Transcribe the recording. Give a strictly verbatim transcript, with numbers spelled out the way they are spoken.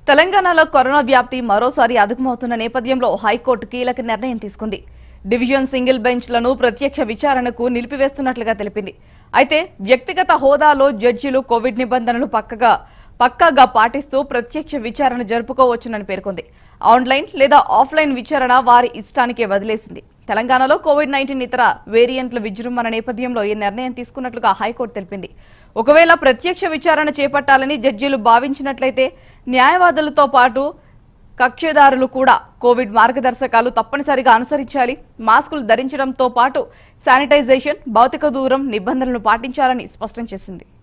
తెలంగాణలో కరోనా వ్యాప్తి మరోసారి అదుపుమవుతున్న నేపథ్యంలో హైకోర్టు కీలక నిర్ణయం తీసుకుంది. డివిజన్ సింగిల్ బెంచ్లను ప్రత్యక్ష విచారణకు నిలిపివేస్తున్నట్లుగా తెలిపింది. అయితే వ్యక్తిగత హోదాలో జడ్జీలు కోవిడ్ నిబంధనలు పక్కగా పక్కాగా పాటిస్తూ ప్రత్యక్ష విచారణ జరుపుకోవచ్చునని పేర్కొంది. ఆన్లైన్ లేదా ఆఫ్లైన్ విచారణ వారి ఇష్టానికే వదిలేసింది. తెలంగాణలో కోవిడ్ నైన్టీన్ ఇతర వేరియంట్ల విజృంభణ నేపథ్యంలో ఈ నిర్ణయం తీసుకున్నట్లుగా హైకోర్టు తెలిపింది. ఒకవేళ ప్రత్యక్ష విచారణ చేపట్టాలని జడ్జీలు భావించినట్లయితే న్యాయవాదులతో పాటు కక్షదారులు కూడా కోవిడ్ మార్గదర్శకాలు తప్పనిసరిగా అనుసరించాలి. మాస్కులు ధరించడంతో పాటు శానిటైజేషన్, భౌతిక దూరం నిబంధనలను పాటించాలని స్పష్టం చేసింది.